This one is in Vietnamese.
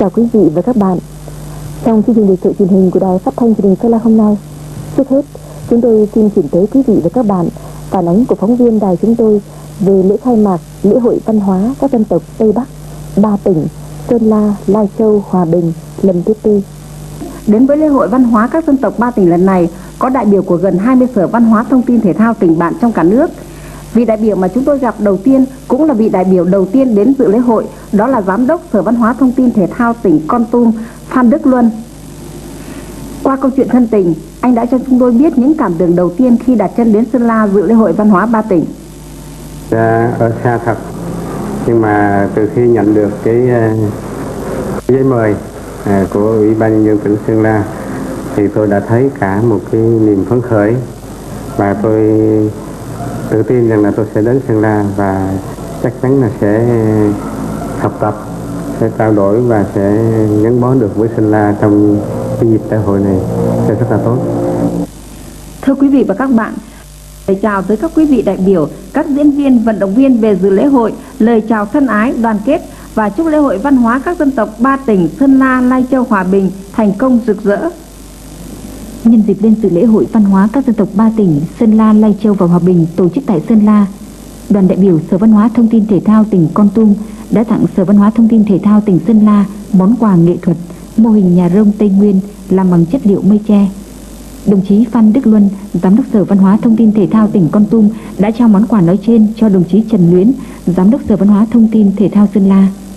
chào quý vị và các bạn. Trong chương trình thời sự truyền hình của Đài Phát thanh Truyền hình Sơn La hôm nay, trước hết chúng tôi xin chuyển tới quý vị và các bạn phản ánh của phóng viên đài chúng tôi về lễ khai mạc lễ hội văn hóa các dân tộc Tây Bắc 3 tỉnh Sơn La, Lai Châu, Hòa Bình lần thứ tư. Đến với lễ hội văn hóa các dân tộc 3 tỉnh lần này có đại biểu của gần 20 sở văn hóa thông tin thể thao tỉnh bạn trong cả nước. Vị đại biểu mà chúng tôi gặp đầu tiên cũng là vị đại biểu đầu tiên đến dự lễ hội, đó là Giám đốc Sở Văn hóa Thông tin Thể thao tỉnh Kon Tum, Phan Đức Luân. Qua câu chuyện thân tình, anh đã cho chúng tôi biết những cảm tưởng đầu tiên khi đặt chân đến Sơn La dự lễ hội văn hóa 3 tỉnh. Ở xa thật, nhưng mà từ khi nhận được cái giấy mời của Ủy ban Nhân dân tỉnh Sơn La thì tôi đã thấy cả một cái niềm phấn khởi, và tôi tự tin rằng là tôi sẽ đến Sơn La và chắc chắn là sẽ học tập, sẽ trao đổi và sẽ gắn bó được với Sơn La trong cái dịp đại hội này sẽ rất là tốt. Thưa quý vị và các bạn, lời chào tới các quý vị đại biểu, các diễn viên, vận động viên về dự lễ hội, lời chào thân ái, đoàn kết và chúc lễ hội văn hóa các dân tộc 3 tỉnh Sơn La, Lai Châu, Hòa Bình thành công rực rỡ. Nhân dịp lên dự lễ hội văn hóa các dân tộc 3 tỉnh Sơn La, Lai Châu và Hòa Bình tổ chức tại Sơn La, đoàn đại biểu Sở Văn hóa Thông tin Thể thao tỉnh Kon Tum đã tặng Sở Văn hóa Thông tin Thể thao tỉnh Sơn La món quà nghệ thuật mô hình nhà rông Tây Nguyên làm bằng chất liệu mây tre. Đồng chí Phan Đức Luân, Giám đốc Sở Văn hóa Thông tin Thể thao tỉnh Kon Tum đã trao món quà nói trên cho đồng chí Trần Luyến, Giám đốc Sở Văn hóa Thông tin Thể thao Sơn La.